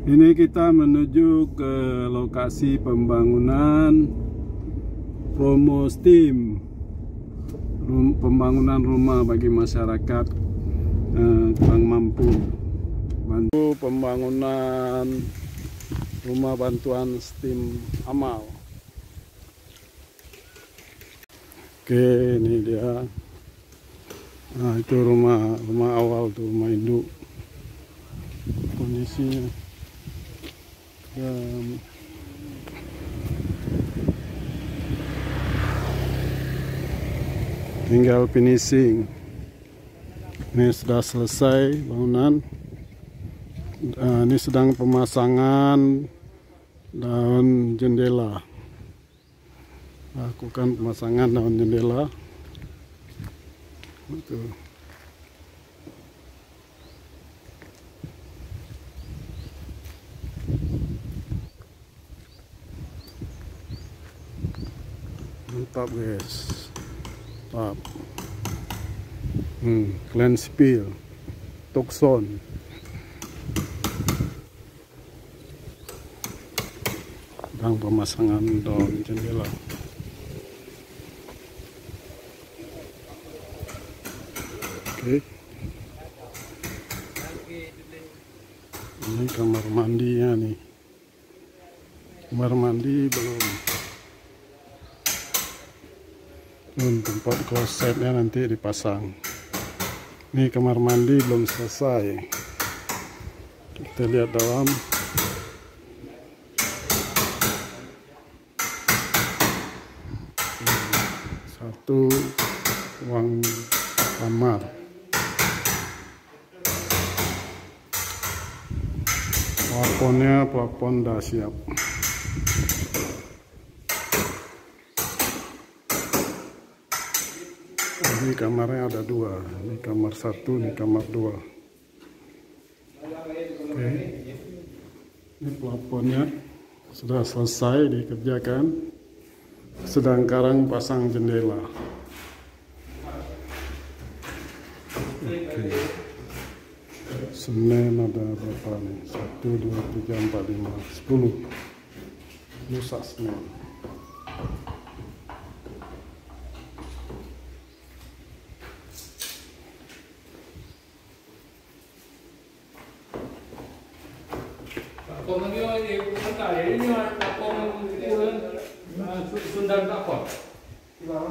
Ini kita menuju ke lokasi pembangunan Promo STEAM, pembangunan rumah bagi masyarakat kurang mampu. Bantu pembangunan rumah bantuan STEAM Amal. Oke, ini dia. Nah, itu rumah awal tuh, rumah induk. Kondisinya tinggal finishing. Ini sudah selesai bangunan. Ini sedang pemasangan daun jendela. Lakukan pemasangan daun jendela. Itu. Mantap guys, mantap. Cleanspiel, Tucson. Sedang pemasangan daun jendela. Oke. Ini kamar mandinya nih. Kamar mandi belum. Tempat klosetnya nanti dipasang. Ini kamar mandi belum selesai. Kita lihat dalam. Satu ruang kamar. Plafon dah siap. Ini kamarnya ada dua. Ini kamar satu, ini kamar dua. Oke. Ini plafonnya sudah selesai dikerjakan. Sedang sekarang pasang jendela. Oke. Senin ada berapa nih? 1, 2, 3, 4, 5, 10. Lusa Senin. Sundar apa? Di bawah.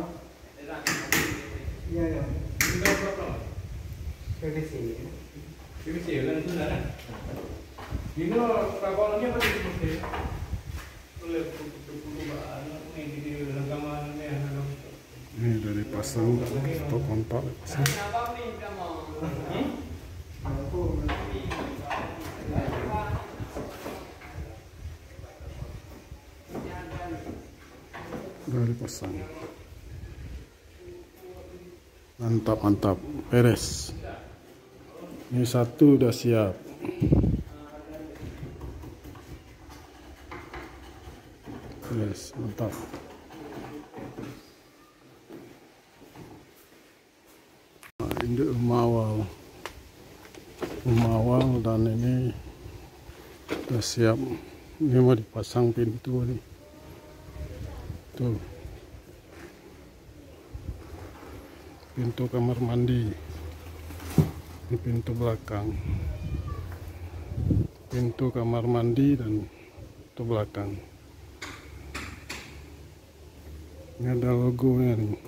Iya. Sundar berapa? PVC. PVC kan Sundar kan? Ini prakolonnya apa sih? Oleh perubahan ini rekamannya. Ini dari pasang stop kontak pasang. Dari pasang. Mantap, beres. Ini satu udah siap. Beres, mantap. Nah, ini rumah awal dan ini udah siap. Ini mau dipasang pintu nih. Tuh. Pintu kamar mandi. Ini pintu belakang. Pintu kamar mandi dan pintu belakang. Ini ada logonya nih.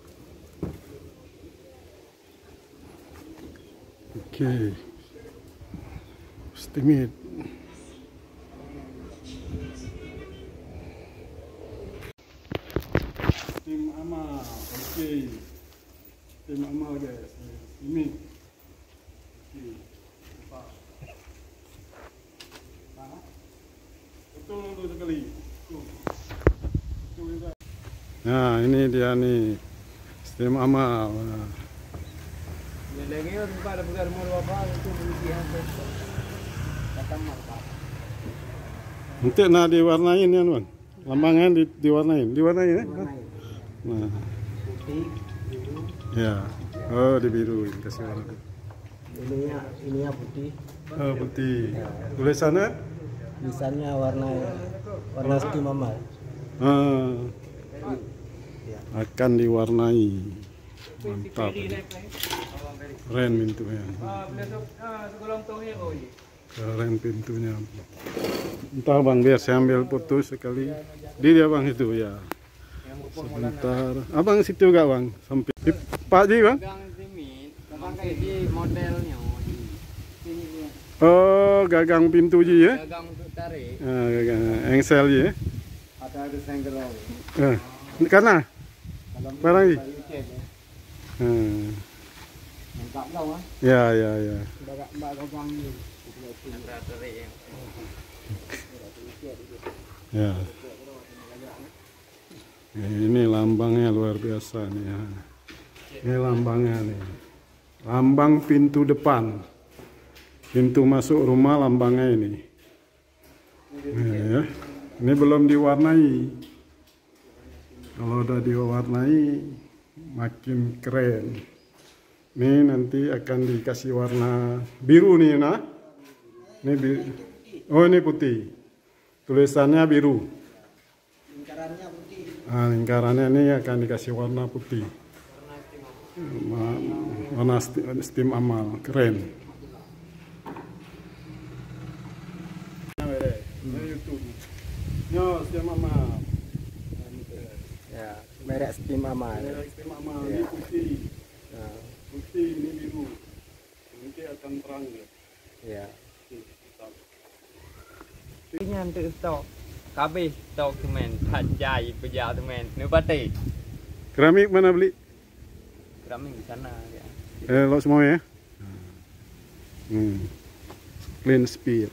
Oke. Estimate. Tim Amal, oke. Tim Amal guys, ini. Oke. Betul sekali. Nah, ini dia nih. Tim Amal. Lagi orang pada pegang rumah bapak itu berisihan Nanti diwarnain ya, Bang. Lambangnya diwarnain ya? Nah. putih, biru. Ya. Oh, dibiruin kasih warna. Ininya putih. Oh, putih. Tulisannya Misalnya warna steam amal. Ya. Akan diwarnai. Mantap. Keren pintunya. Keren pintunya. Entah bang, biar saya ambil foto sekali. Dia bang itu ya. Sebentar. Abang situ gak bang? Sampai Pak Ji bang? Modelnya. Oh, gagang pintu Ji ya? Gagang untuk tarik. Gagang engsel Ji ya? Ada senggerong. Karena? Barang Ji? Mantap dong ah. Ya. Mbak gagang ni. Ya. Ini lambangnya luar biasa nih ya. Ini lambangnya nih. Lambang pintu depan. Pintu masuk rumah lambangnya ini. Ya. Ini belum diwarnai. Kalau udah diwarnai makin keren. Ini nanti akan dikasih warna biru nih nah. Ini biru. Oh ini putih. Tulisannya biru. Lingkarannya putih. Lingkarannya ini akan dikasih warna putih. Warna steam amal. Keren. Yo, steam amal. Ya, merek steam amal. Merek steam amal ini putih. Putih ini biru. Nanti akan terang ya. Ya. Ini untuk stok. Kabeh stok teman, panjai pejak teman. Ni batik. Keramik mana beli? Keramik di sana ya. Lo semua ya. Clean speed.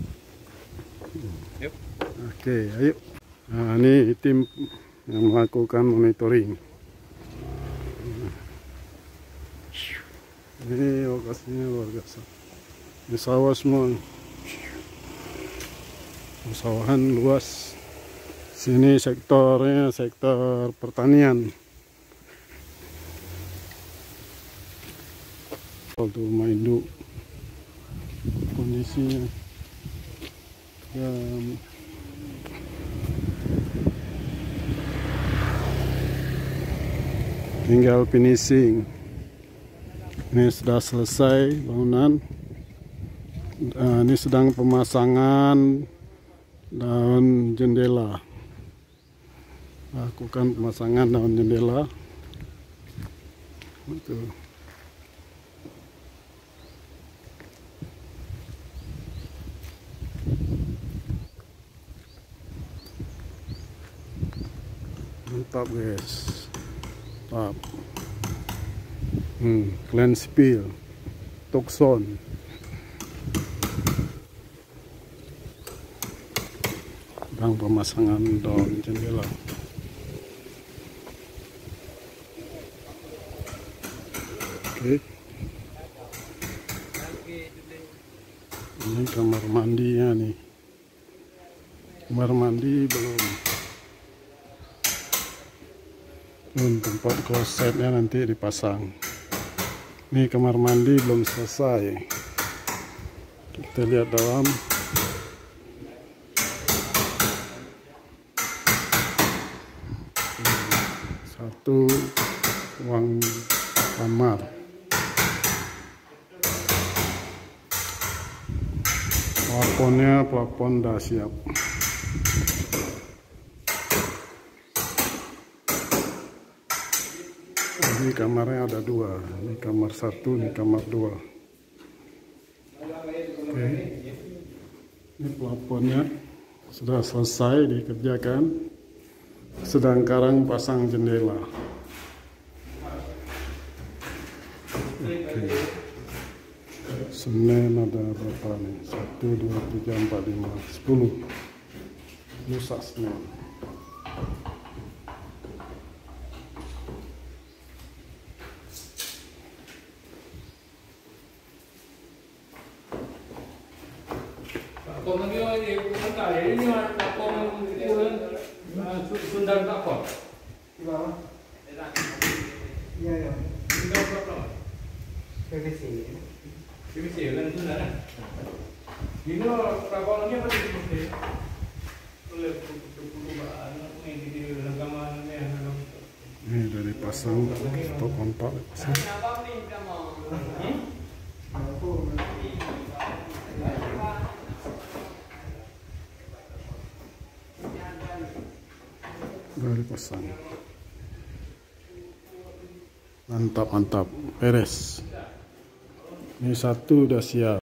Yuk. Oke, ayo. Nah, ini tim yang melakukan monitoring. Ini lokasinya luar biasa. Di sawah semua. Sawahan luas. Sini sektornya sektor pertanian. Untuk rumah induk kondisinya ya, tinggal finishing. Ini sudah selesai bangunan. Ini sedang pemasangan daun jendela. Lakukan pemasangan daun jendela. Betul. Mantap guys. Mantap. Clean spill, Tucson. Sedang pemasangan daun jendela. Oke. Ini kamar mandinya nih. Kamar mandi belum. Tempat klosetnya nanti dipasang. Ini kamar mandi belum selesai. Kita lihat dalam. Satu ruang kamar. Plafon dah siap. Ini kamarnya ada dua. Ini kamar satu, ini kamar dua. Oke. Ini plafonnya sudah selesai dikerjakan. Sedang sekarang pasang jendela. Oke. Senin ada berapa nih? 1, 2, 3, 4, 5, 10. Lusa Senin. Sundar apa? Di bawah. Iya. Sundar berapa? PVC. PVC kan Sundar. Ini prabolnya apa di oleh perubahan ini di rekamannya. Ini dari pasang stop kontak pasang. Dari pasang. Mantap, mantap, beres. Ini satu udah siap.